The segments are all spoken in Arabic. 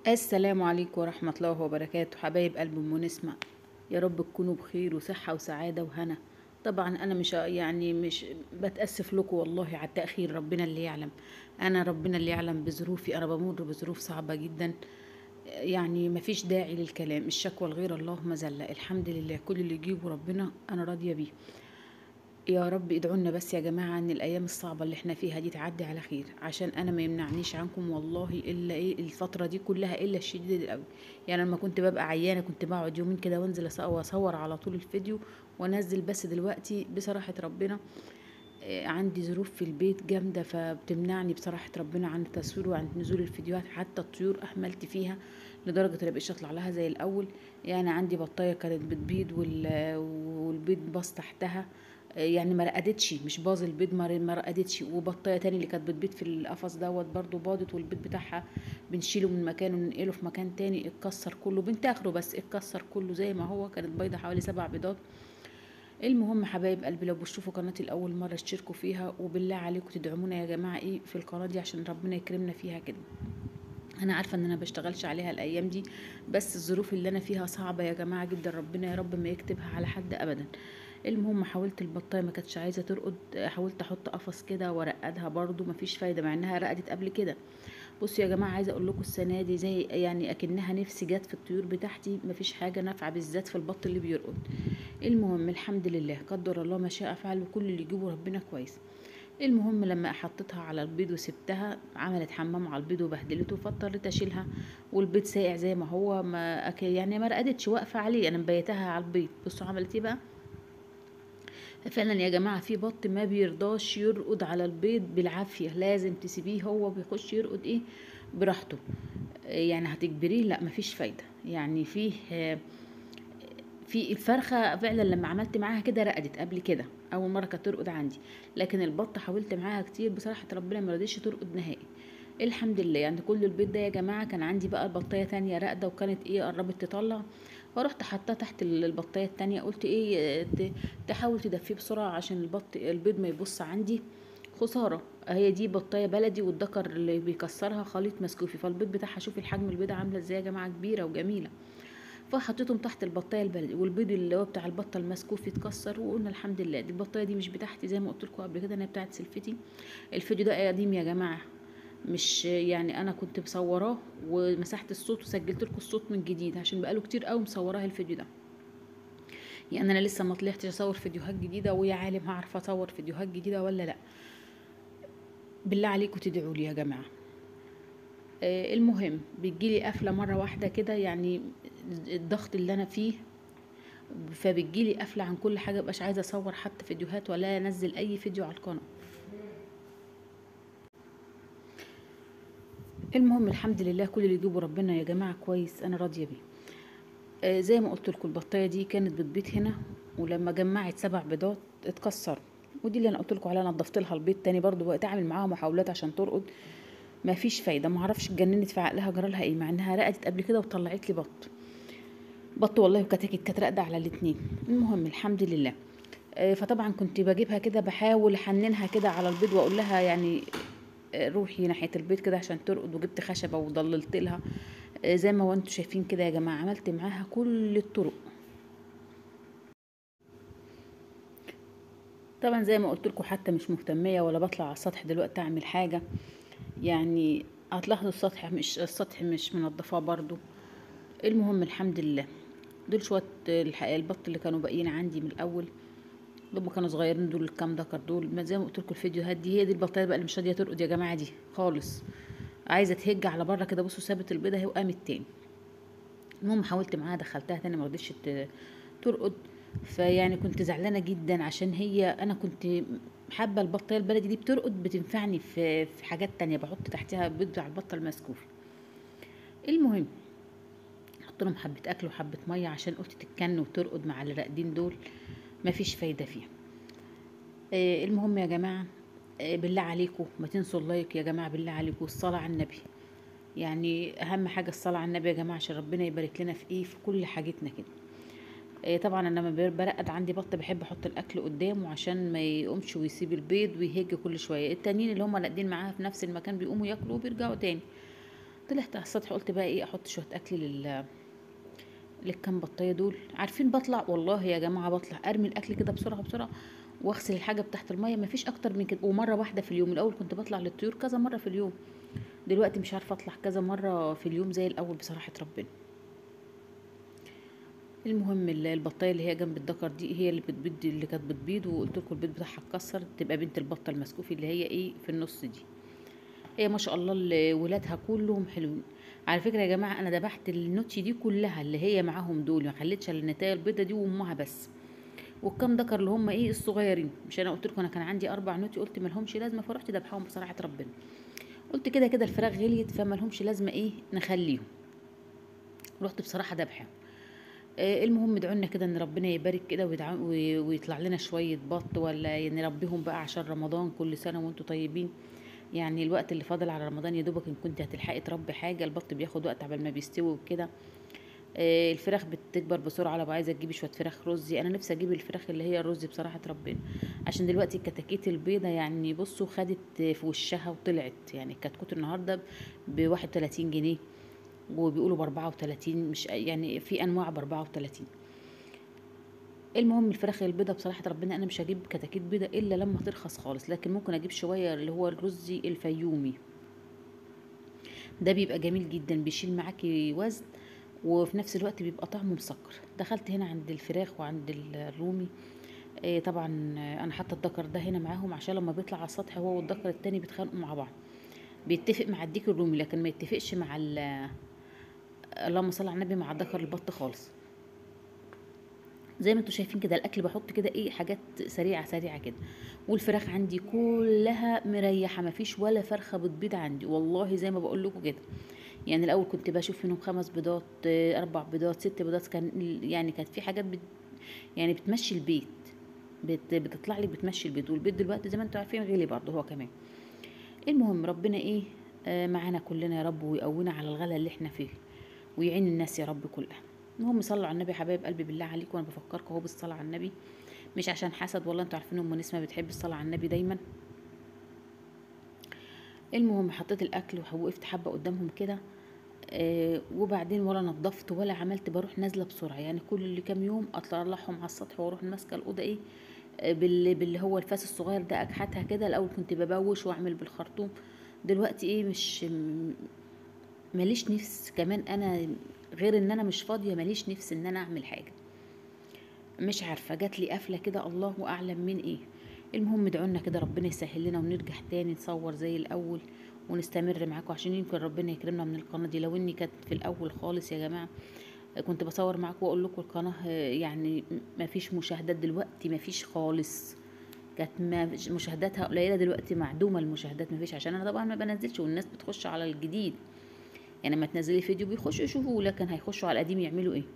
السلام عليكم ورحمة الله وبركاته، حبايب قلب ام نسمة. يا رب تكونوا بخير وصحة وسعادة وهنا. طبعا انا مش بتأسف لكم والله على التأخير، ربنا اللي يعلم. ربنا اللي يعلم بظروفي، انا بمر بظروف صعبة جدا. يعني مفيش داعي للكلام، الشكوى لغير الله مذلة. الحمد لله، كل اللي يجيبه ربنا انا راضية بيه. يا رب ادعونا بس يا جماعة ان الايام الصعبة اللي احنا فيها دي تعدي على خير، عشان انا ما يمنعنيش عنكم والله الا الفترة دي كلها الا الشديد القوي. يعني لما كنت ببقى عيانة كنت بقعد يومين كده وانزل واصور على طول الفيديو وانزل. بس دلوقتي بصراحة ربنا عندي ظروف في البيت جامدة فبتمنعني بصراحة ربنا عن التصوير وعن نزول الفيديوهات. حتى الطيور أهملت فيها لدرجة إن مبقتش أطلع لها زي الأول. يعني عندي بطاية كانت بتبيض والبيض باظ تحتها. يعني ما رقدتش، مش باظ البيض، ما رقدتش. وبطايه تاني اللي كانت بتبيض في القفص دوت برضو باضت، والبيض بتاعها بنشيله من مكانه وننقله في مكان تاني. اتكسر كله بنت اخره، بس اتكسر كله زي ما هو. كانت بيضة حوالي 7 بيضات. المهم حبايب قلبي، لو بتشوفوا قناتي لاول مره اشتركوا فيها، وبالله عليكم تدعمونا يا جماعه في القناه دي عشان ربنا يكرمنا فيها كده. انا عارفه ان انا بشتغلش عليها الايام دي، بس الظروف اللي انا فيها صعبه يا جماعه جدا. ربنا يا رب ما يكتبها على حد ابدا. المهم حاولت البطايه ما كانتش عايزه ترقد، حاولت احط قفص كده وارقدها برضو مفيش فايده مع انها رقدت قبل كده. بصوا يا جماعه، عايزه اقول لكم السنه دي زي يعني اكنها نفسي جت في الطيور بتاعتي، مفيش حاجه نافعه بالذات في البط اللي بيرقد. المهم الحمد لله، قدر الله ما شاء فعل، وكل اللي يجيبه ربنا كويس. المهم لما حطيتها على البيض وسبتها عملت حمام على البيض وبهدلته، فاضطريت اشيلها. والبيض ساقع زي ما هو، ما يعني ما رقدتش، واقفه عليه. انا مبيتها على البيض. بصوا عملت ايه بقى. فعلا يا جماعه في بط ما بيرضاش يرقد على البيض بالعافيه، لازم تسيبيه هو بيخش يرقد براحته. يعني هتجبريه؟ لا مفيش فايده. يعني في الفرخه فعلا لما عملت معاها كده رقدت قبل كده، اول مره كانت ترقد عندي. لكن البطه حاولت معاها كتير بصراحه ربنا ما رضيش ترقد نهائي. الحمد لله. يعني كل البيت ده يا جماعه كان عندي بقى البطايه تانية راقده، وكانت قربت تطلع. فرحت حطاه تحت البطايه التانية، قلت تحاول تدفيه بسرعه عشان البيض ما يبص عندي خساره. هي دي بطايه بلدي، والدكر اللي بيكسرها خليط مسكوفي، فالبيض بتاعها شوفي الحجم البيضه عامله ازاي يا جماعه، كبيره وجميله. فحطيتهم تحت البطايه البلدي، والبيض اللي هو بتاع البطه المسكوف اتكسر. وقلنا الحمد لله، دي البطايه دي مش بتاعتي زي ما قلت لكم قبل كده، انا بتاعت سلفتي. الفيديو ده قديم يا جماعه، مش يعني انا كنت مصوراه ومسحت الصوت وسجلت لكم الصوت من جديد عشان بقاله كتير قوي مصوراه الفيديو ده. يعني انا لسه ما طلعتش اصور فيديوهات جديده، ويا عالم هعرف اصور فيديوهات جديده ولا لا. بالله عليكم تدعوا لي يا جماعه. المهم بتجيلي قفله مره واحده كده، يعني الضغط اللي انا فيه، فبتجيلي قافله عن كل حاجه، مبقاش عايزه اصور حتى فيديوهات ولا انزل اي فيديو على القناه. المهم الحمد لله، كل اللي يجيبه ربنا يا جماعه كويس، انا راضيه بيه. زي ما قلت لكم البطايه دي كانت بتبيض هنا، ولما جمعت 7 بيضات اتكسروا. ودي اللي انا قلت لكم عليها، نضفت لها البيض تاني برضو، بقيت اعمل معاها محاولات عشان ترقد. ما فيش فايده، ما اعرفش اتجننت في عقلها جرى لها ايه، مع انها رقدت قبل كده وطلعت لي بط والله، وكتاكيت كانت راقده على الاتنين. المهم الحمد لله. فطبعا كنت بجيبها كده بحاول احننها كده على البيض واقول لها يعني روحي ناحيه البيض كده عشان ترقد. وجبت خشبه وضللت لها زي ما هو انتوا شايفين كده يا جماعه، عملت معاها كل الطرق. طبعا زي ما قلت لكم حتى مش مهتميه ولا بطلع على السطح دلوقتي اعمل حاجه. يعني هتلاحظوا السطح مش منضفاه برضو. المهم الحمد لله. دول شويه البط اللي كانوا باقيين عندي من الاول، لما كانوا صغيرين. دول الكام دكر دول، ما زي ما قلت لكم الفيديوهات دي هي دي البطاريه بقى اللي مش راضيه ترقد يا جماعه دي خالص، عايزه تهج على بره كده. بصوا سابت البيضه اهي وقامت تاني. المهم حاولت معاها دخلتها تاني ما رضتش ترقد. فيعني كنت زعلانه جدا عشان انا كنت حابه البطايه البلدي دي بترقد، بتنفعني في حاجات تانية، بحط تحتها بيض على البطه المسكوف. المهم حط لهم حبه اكل وحبه ميه عشان قلت تتكن وترقد مع اللي راقدين دول، مفيش فايده فيها. المهم يا جماعه، بالله عليكم ما تنسوا اللايك يا جماعه، بالله عليكم والصلاه على النبي. يعني اهم حاجه الصلاه على النبي يا جماعه، عشان ربنا يبارك لنا في كل حاجتنا كده. طبعا انا لما برقد عندي بط بحب احط الاكل قدامه عشان ما يقومش ويسيب البيض ويهج كل شويه. التانيين اللي هم راقدين معاها في نفس المكان بيقوموا ياكلوا وبيرجعوا تاني. طلعت على السطح، قلت بقى ايه احط شويه اكل للكام بطايه دول. عارفين بطلع والله يا جماعه، بطلع ارمي الاكل كده بسرعه بسرعه واغسل الحاجه بتاعت الميه، مفيش اكتر من كده. ومره واحده في اليوم، الاول كنت بطلع للطيور كذا مره في اليوم، دلوقتي مش عارفه اطلع كذا مره في اليوم زي الاول بصراحه ربنا. المهم البطايه اللي هي جنب الدكر دي هي اللي بتبيض، اللي كانت بتبيض، وقلت لكم البيض بتاعها اتكسر، تبقى بنت البطه المسكوفي اللي هي ايه في النص دي. هي ما شاء الله ولادها كلهم حلوين. على فكره يا جماعه انا ذبحت النوتشي دي كلها اللي هي معاهم دول، ما خليتش الا النتايه البيضه دي وامها بس، والكام ذكر اللي هم ايه الصغيرين. مش انا قلت لكم انا كان عندي 4 نوتي، قلت ما لهمش لازمه، فرحت ذبحهم بصراحه ربنا. قلت كده كده الفراخ غليت فما لهمش لازمه ايه نخليهم، رحت بصراحه ذبحهم. المهم ادعوا لنا كده ان ربنا يبارك كده ويطلع لنا شويه بط، ولا نربيهم بقى عشان رمضان. كل سنه وانتم طيبين. يعني الوقت اللي فاضل على رمضان يا دوبك ان كنت هتلحقي تربي حاجه، البط بياخد وقت عبال ما بيستوي وكده. الفراخ بتكبر بسرعه. لو عايزه تجيبي شويه فراخ رزي، انا نفسي اجيب الفراخ اللي هي الرزي بصراحه ربنا، عشان دلوقتي الكتاكيت البيضه يعني بصوا خدت في وشها وطلعت. يعني الكتكوت النهارده ب31 جنيه، وبيقولوا ب34، مش يعني في انواع ب34. المهم الفراخ البيضه بصراحه ربنا انا مش هجيب كتاكيت بيضه الا لما ترخص خالص، لكن ممكن اجيب شويه اللي هو الرزي الفيومي، ده بيبقى جميل جدا، بيشيل معاكي وزن وفي نفس الوقت بيبقى طعمه مسكر. دخلت هنا عند الفراخ وعند الرومي. طبعا انا حاطه الدكر ده هنا معاهم عشان لما بيطلع على السطح هو والدكر التاني بيتخانقوا مع بعض. بيتفق مع الديك الرومي لكن ما يتفقش مع اللهم صل على النبي مع الدكر البط خالص. زي ما انتم شايفين كده الاكل بحط كده ايه حاجات سريعه سريعه كده. والفراخ عندي كلها مريحه، ما فيش ولا فرخه بتبيض عندي والله زي ما بقول لكم كده. يعني الاول كنت بشوف منهم 5 بيضات، 4 بيضات، 6 بيضات، كان يعني كانت في حاجات يعني بتمشي البيت، بتطلع لك بتمشي البيت. والبيت دلوقتي زي ما انتم عارفين غلي برضه هو كمان. المهم ربنا ايه معانا كلنا يا رب، ويقوينا على الغلا اللي احنا فيه، ويعين الناس يا رب كلها. المهم صلوا على النبي حبايب قلبي بالله عليكم، وانا بفكركم اهو بالصلاه على النبي، مش عشان حسد والله، انتوا عارفين ام نسمه بتحب الصلاه على النبي دايما. المهم حطيت الاكل ووقفت حبه قدامهم كده. وبعدين ولا نظفت ولا عملت، بروح نازله بسرعه. يعني كل كام يوم اطلعهم على السطح واروح ماسكه الاوضه ايه باللي هو الفاس الصغير ده اكحتها كده. الاول كنت ببوش واعمل بالخرطوم، دلوقتي ايه مش ماليش نفس كمان انا، غير ان انا مش فاضيه ماليش نفس ان انا اعمل حاجه. مش عارفه جات لي قفله كده الله اعلم من ايه. المهم ادعوا لنا كده ربنا يسهل لنا ونرجع تاني نصور زي الاول ونستمر معاكم، عشان يمكن ربنا يكرمنا من القناه دي. لو اني كانت في الاول خالص يا جماعه كنت بصور معاكم واقول لكم القناه يعني ما فيش مشاهدات، دلوقتي ما فيش خالص. كانت مشاهداتها قليله، دلوقتي معدومه المشاهدات ما فيش، عشان انا طبعا ما بنزلش والناس بتخش على الجديد. يعني ما تنزلي فيديو بيخشوا يشوفوه، لكن هيخشوا على القديم يعملوا ايه؟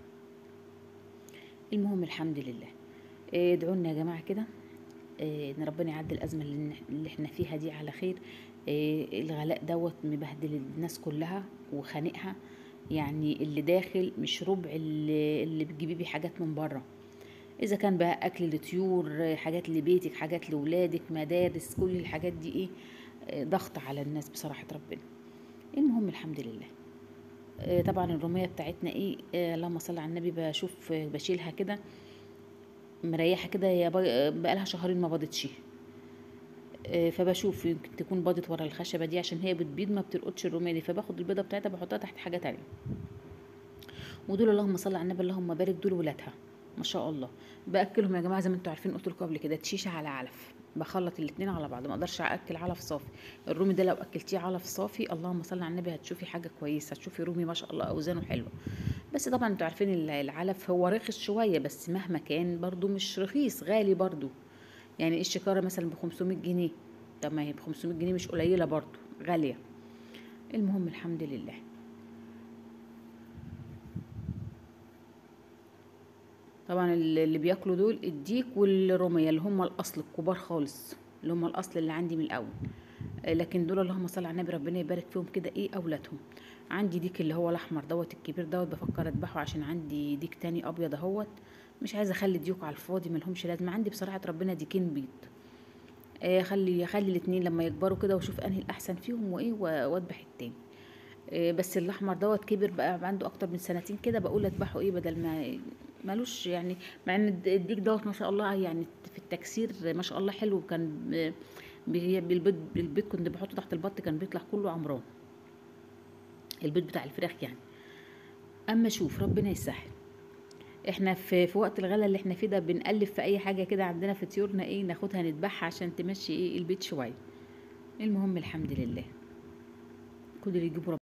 المهم الحمد لله. ادعوا لنا يا جماعه كده ان ربنا يعدي الازمه اللي احنا فيها دي على خير. الغلاء دوت مبهدل الناس كلها وخانقها. يعني اللي داخل مش ربع اللي بتجيبي بيه حاجات من بره، اذا كان بقى اكل لطيور، حاجات لبيتك، حاجات لولادك، مدارس، كل الحاجات دي ايه ضغط على الناس بصراحه ربنا. المهم الحمد لله. طبعا الرومية بتاعتنا ايه اللهم صل على النبي، بشوف بشيلها كده مريحه كده، هي بقالها شهرين ما بضتش. فبشوف يمكن تكون باضت ورا الخشبه دي، عشان هي بتبيض ما بتلقطش الروميه دي، فباخد البيضه بتاعتها بحطها تحت حاجه تانية. ودول اللهم صل على النبي اللهم بارك دول ولادها ما شاء الله. باكلهم يا جماعه زي ما انتم عارفين، قلت لكم قبل كده تشيشه على علف، بخلط الاتنين على بعض، ما اقدرش اكل علف صافي. الرومي ده لو اكلتيه علف صافي اللهم صل على النبي هتشوفي حاجه كويسه، هتشوفي رومي ما شاء الله اوزانه حلوه. بس طبعا انتوا عارفين العلف هو رخص شويه، بس مهما كان برضو مش رخيص، غالي برضو. يعني الشكاره مثلا ب500 جنيه، طب ما هي ب500 جنيه مش قليله برضو، غاليه. المهم الحمد لله. طبعا اللي بياكلوا دول الديك والرومية اللي هم الاصل الكبار خالص، اللي هم الاصل اللي عندي من الاول. لكن دول اللهم صل على النبي ربنا يبارك فيهم كده ايه اولادهم. عندي ديك اللي هو الاحمر دوت الكبير دوت بفكر اذبحه، عشان عندي ديك تاني ابيض اهوت، مش عايزه اخلي الديوك على الفاضي ملهمش لازمه. عندي بصراحه ربنا ديكين بيض. خلي الاتنين لما يكبروا كده واشوف انهي الاحسن فيهم وايه واذبح التاني. بس الاحمر دوت كبر بقى عنده اكتر من سنتين كده، بقول اذبحه ايه بدل ما ملوش يعني. مع ان الديك دوت ما شاء الله يعني في التكسير ما شاء الله حلو. كان بالبيض كنت بحطه تحت البط كان بيطلع كله عمران، البيض بتاع الفراخ يعني. اما شوف ربنا يسهل. احنا في وقت الغلا اللي احنا فيه ده بنقلب في اي حاجه كده عندنا في طيورنا ايه ناخدها نذبحها عشان تمشي ايه البيت شويه. المهم الحمد لله كل اللي يجيبه